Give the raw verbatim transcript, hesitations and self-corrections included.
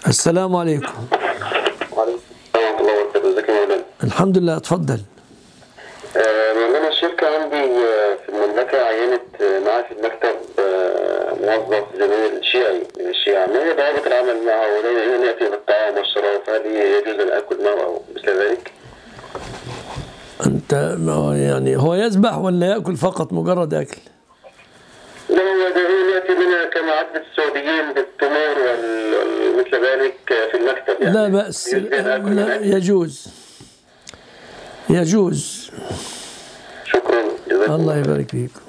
السلام عليكم. وعليكم السلام ورحمة الله وبركاته. ازيك يا مولانا؟ الحمد لله، اتفضل. آه، مولانا الشركة عندي آه، في المملكة عينت آه، معايا في المكتب آه، موظف زميل شيعي من الشيعة. ما هي ضوابط العمل معه؟ ولن يأتي بالطعام والشراب، فهل يجوز أن آكل معه أو مثل ذلك؟ انت يعني هو يذبح ولا ياكل فقط مجرد اكل؟ لا، هو دليل يأتي بنا كما عادة السعوديين بالتمور ومثل ذلك في المكتب. يعني لا بأس، لا يجوز يجوز. شكرا، جزاكم الله يبارك فيك.